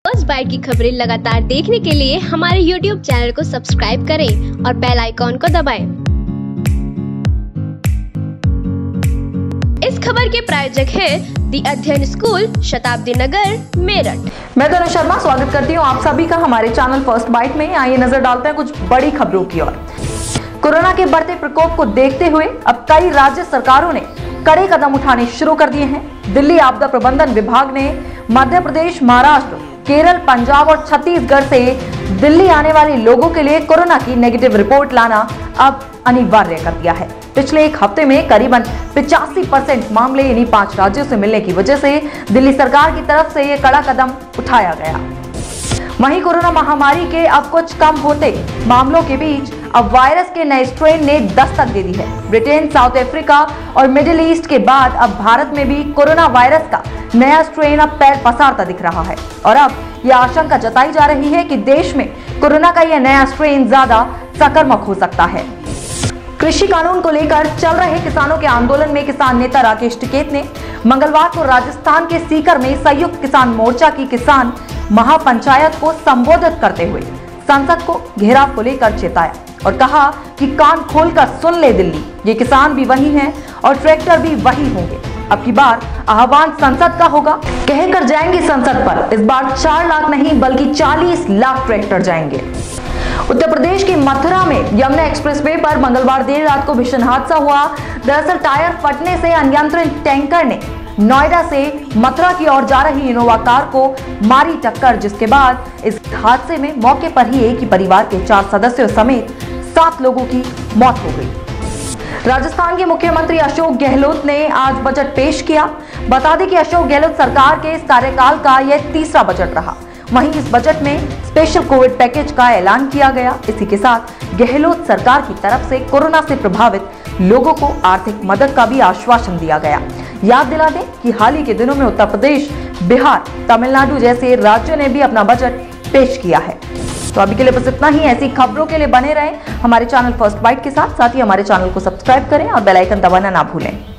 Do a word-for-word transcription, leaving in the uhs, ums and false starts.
First bite की खबरें लगातार देखने के लिए हमारे यूट्यूब चैनल को सब्सक्राइब करें और बेल आइकॉन को दबाएं। इस खबर के प्रायोजक है दी अध्ययन स्कूल, शताब्दी नगर, मेरठ। मैं तनु शर्मा स्वागत करती हूँ आप सभी का हमारे चैनल फर्स्ट बाइट में। आइए नजर डालते हैं कुछ बड़ी खबरों की ओर। कोरोना के बढ़ते प्रकोप को देखते हुए अब कई राज्य सरकारों ने कड़े कदम उठाने शुरू कर दिए हैं। दिल्ली आपदा प्रबंधन विभाग ने मध्य प्रदेश, महाराष्ट्र, केरल, पंजाब और छत्तीसगढ़ से दिल्ली आने वाले लोगों के लिए कोरोना की नेगेटिव रिपोर्ट लाना अब अनिवार्य कर दिया है। पिछले एक हफ्ते में करीबन पिचासी परसेंट मामले इन्हीं पांच राज्यों से मिलने की वजह से दिल्ली सरकार की तरफ से ये कड़ा कदम उठाया गया। वहीं कोरोना महामारी के अब कुछ कम होते मामलों के बीच अब वायरस के नए स्ट्रेन ने दस्तक दे दी है। ब्रिटेन, साउथ अफ्रीका और मिडिल ईस्ट के बाद अब भारत में भी कोरोना वायरस का नया स्ट्रेन अब पैर पसारता दिख रहा है और अब यह आशंका जताई जा रही है कि देश में कोरोना का यह नया स्ट्रेन ज्यादा संक्रामक हो सकता है। कृषि कानून को लेकर चल रहे किसानों के आंदोलन में किसान नेता राकेश टिकैत ने मंगलवार को राजस्थान के सीकर में संयुक्त किसान मोर्चा की किसान महापंचायत को संबोधित करते हुए संसद को घेराव को लेकर चेताया और कहा कि कान खोलकर सुन ले दिल्ली, ये किसान भी वही हैं और ट्रैक्टर भी वही होंगे। अब की बार आह्वान संसद का होगा, कहकर जाएंगे संसद पर। इस बार चार लाख नहीं बल्कि चालीस लाख ट्रैक्टर जाएंगे। उत्तर प्रदेश की मथुरा में यमुना एक्सप्रेसवे पर मंगलवार देर रात को भीषण हादसा हुआ। दरअसल टायर फटने से अनियंत्रित टैंकर ने नोएडा से मथुरा की ओर जा रही इनोवा कार को मारी टक्कर, जिसके बाद इस हादसे में मौके पर ही एक ही परिवार के चार सदस्यों समेत सात लोगों की मौत हो गई। राजस्थान के मुख्यमंत्री अशोक गहलोत ने आज बजट पेश किया। बता दें कि अशोक गहलोत सरकार के इस कार्यकाल का यह तीसरा बजट रहा। वहीं इस बजट में स्पेशल कोविड पैकेज का ऐलान किया गया। इसी के साथ गहलोत सरकार की तरफ से कोरोना से प्रभावित लोगों को आर्थिक मदद का भी आश्वासन दिया गया। याद दिला दें कि हाल ही के दिनों में उत्तर प्रदेश, बिहार, तमिलनाडु जैसे राज्यों ने भी अपना बजट पेश किया है। तो अभी के लिए बस इतना ही। ऐसी खबरों के लिए बने रहें हमारे चैनल फर्स्ट बाइट के साथ साथ ही हमारे चैनल को सब्सक्राइब करें और बेल आइकन दबाना ना भूलें।